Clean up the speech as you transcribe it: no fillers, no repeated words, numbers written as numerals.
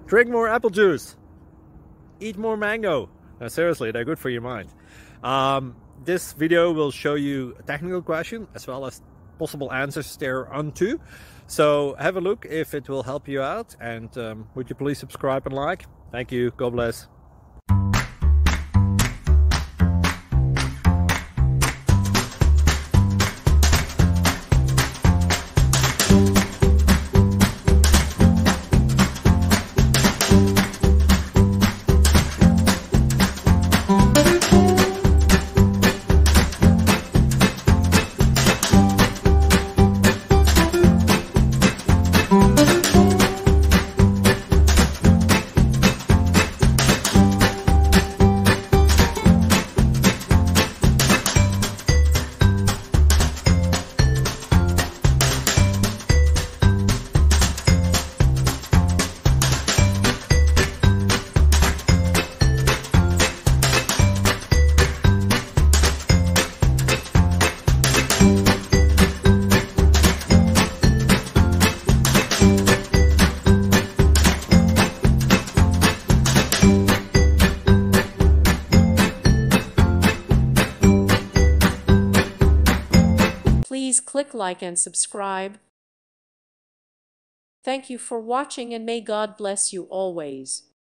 Drink more apple juice. Eat more mango. No, seriously, they're good for your mind. This video will show you a technical question as well as possible answers thereunto. So have a look if it will help you out, and would you please subscribe and like? Thank you. God bless. Please click like and subscribe. Thank you for watching, and may God bless you always.